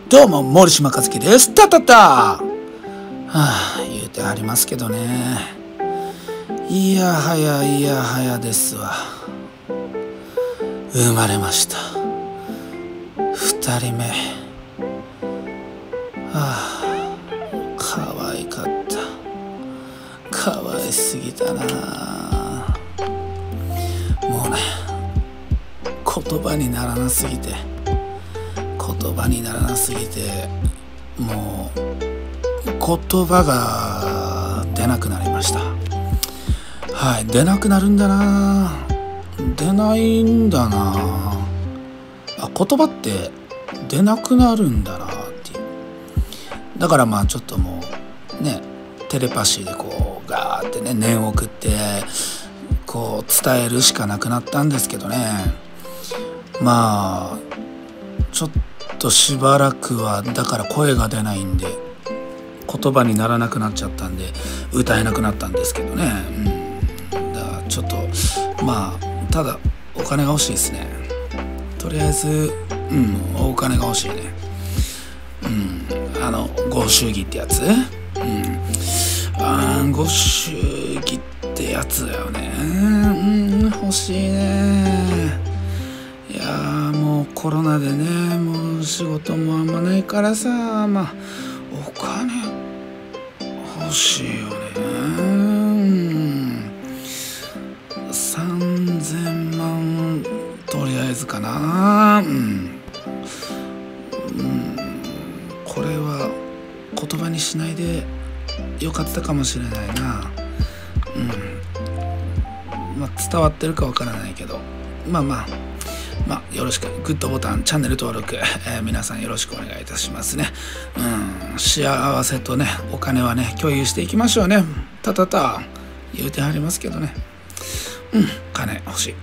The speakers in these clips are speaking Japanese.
どうも、森島和樹です。たたた。はあ、言うてはりますけどね。いやはやですわ。生まれました。2人目。ああ、可愛かった。可愛すぎたな。もうね、言葉にならなすぎて。もう言葉が出なくなりました。はい、出なくなるんだな。出ないんだな。あ、言葉って出なくなるんだなっていう。だからまあちょっともうね、テレパシーでこうガーってね、念を送ってこう伝えるしかなくなったんですけどね。まあちょっとしばらくはだから声が出ないんで、言葉にならなくなっちゃったんで歌えなくなったんですけどね、だからちょっとまあただお金が欲しいですね。とりあえずお金が欲しいね。ご祝儀ってやつ、ご祝儀ってやつだよね。欲しいね。いやもうコロナでね、もう仕事もあんまないからさ、まあお金欲しいよね。3000万とりあえずかな。これは言葉にしないでよかったかもしれないな。まあ伝わってるかわからないけど、まあよろしくグッドボタン、チャンネル登録、皆さんよろしくお願いいたしますね。幸せとねお金はね共有していきましょうね。た言うてはりますけどね。金欲しい。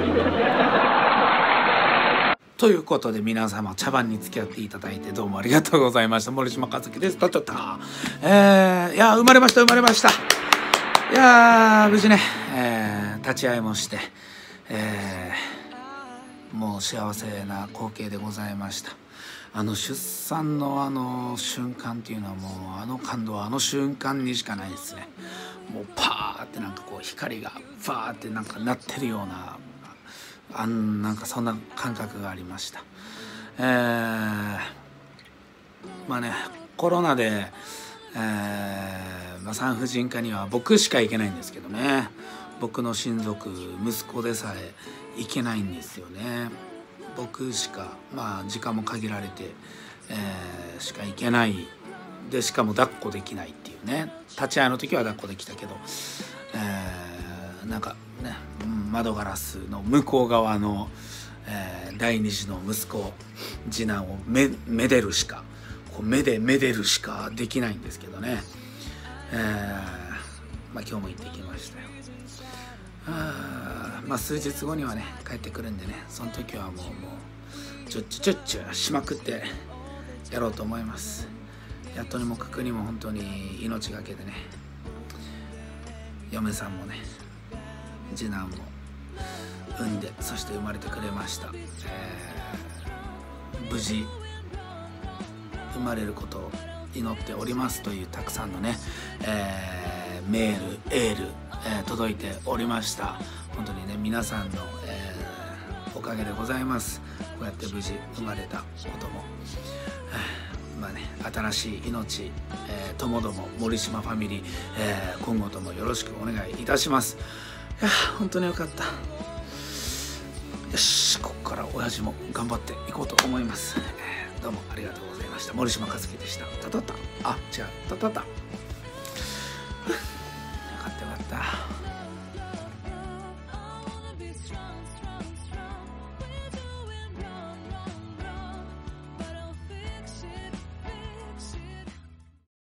ということで皆様茶番に付き合っていただいてどうもありがとうございました。森島和樹です。いや生まれました。いや無事ね、立ち会いもして、もう幸せな光景でございました。出産の瞬間っていうのはもう感動は瞬間にしかないですね。もうパーってなんかこう光がファーってなんかなってるようななんかそんな感覚がありました。まあね、コロナで、産婦人科には僕しか行けないんですけどね。僕の親族息子でさえ行けないんですよね。僕しか時間も限られて、しか行けないで、しかも抱っこできないっていうね。立ち会いの時は抱っこできたけど、なんかね、窓ガラスの向こう側の、第二子の息子次男をめでるしか目でめでるしかできないんですけどね。今日も行ってきましたよ。数日後にはね帰ってくるんでね、その時はもうちょっちゅしまくってやろうと思います。やっとにもかくにも本当に命がけでね、嫁さんもね次男も産んで、そして生まれてくれました。無事生まれることを祈っておりますというたくさんのね、メールエール、届いておりました。本当にね皆さんの、おかげでございます。こうやって無事生まれたことも、新しい命、ともども森島ファミリー、今後ともよろしくお願いいたします。いや本当によかった。よし、ここから親父も頑張っていこうと思います。どうもありがとうございました。森島和樹でした。たたた。